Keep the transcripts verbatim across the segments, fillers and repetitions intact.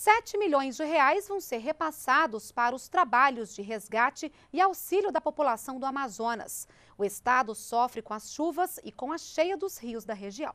sete milhões de reais vão ser repassados para os trabalhos de resgate e auxílio da população do Amazonas. O estado sofre com as chuvas e com a cheia dos rios da região.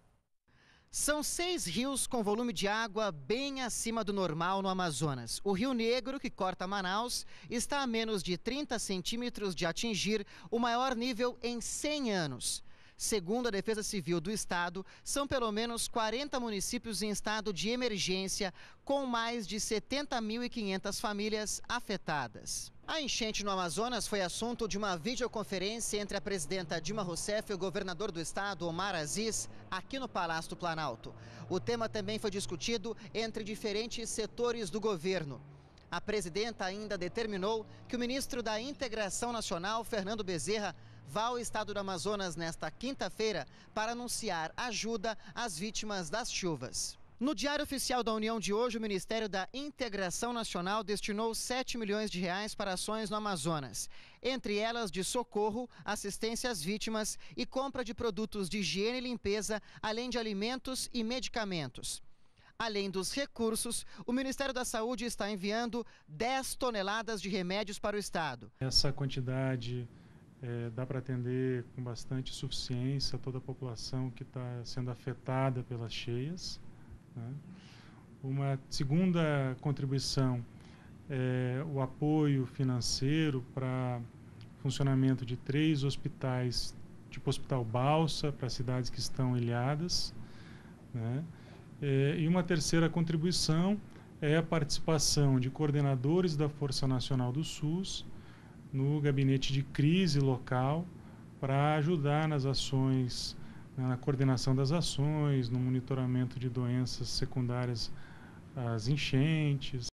São seis rios com volume de água bem acima do normal no Amazonas. O Rio Negro, que corta Manaus, está a menos de trinta centímetros de atingir o maior nível em cem anos. Segundo a Defesa Civil do Estado, são pelo menos quarenta municípios em estado de emergência, com mais de setenta mil e quinhentas famílias afetadas. A enchente no Amazonas foi assunto de uma videoconferência entre a presidenta Dilma Rousseff e o governador do estado, Omar Aziz, aqui no Palácio do Planalto. O tema também foi discutido entre diferentes setores do governo. A presidenta ainda determinou que o ministro da Integração Nacional, Fernando Bezerra, vá ao estado do Amazonas nesta quinta-feira para anunciar ajuda às vítimas das chuvas. No Diário Oficial da União de hoje, o Ministério da Integração Nacional destinou sete milhões de reais para ações no Amazonas, entre elas de socorro, assistência às vítimas e compra de produtos de higiene e limpeza, além de alimentos e medicamentos. Além dos recursos, o Ministério da Saúde está enviando dez toneladas de remédios para o estado. Essa quantidade É, dá para atender com bastante suficiência toda a população que está sendo afetada pelas cheias, né? Uma segunda contribuição é o apoio financeiro para funcionamento de três hospitais, tipo Hospital Balsa, para cidades que estão ilhadas, né? É, e uma terceira contribuição é a participação de coordenadores da Força Nacional do SUS no gabinete de crise local para ajudar nas ações, na coordenação das ações, no monitoramento de doenças secundárias às enchentes.